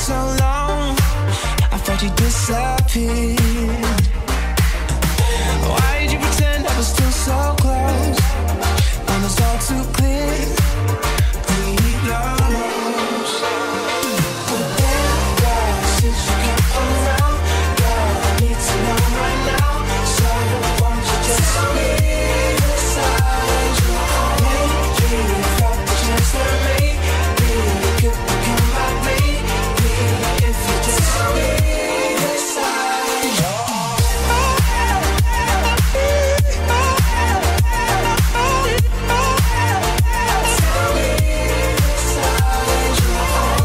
so long, I thought you disappeared. Why did you pretend I was still so close when it's all too clear? We lost. But then, girl, since you came around, girl, I need to know right now. So won't you just tell me the signs you want? Maybe you've got the chance to make me. You could become my baby if you just tell me the signs you want. Tell me the signs you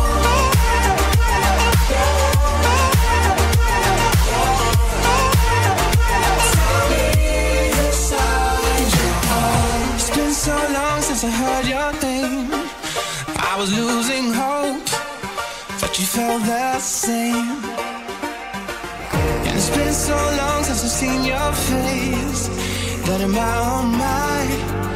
want. It's been so long since I heard your name. I was losing hope that you felt the same. And it's been so long since I've seen your face that in my own mind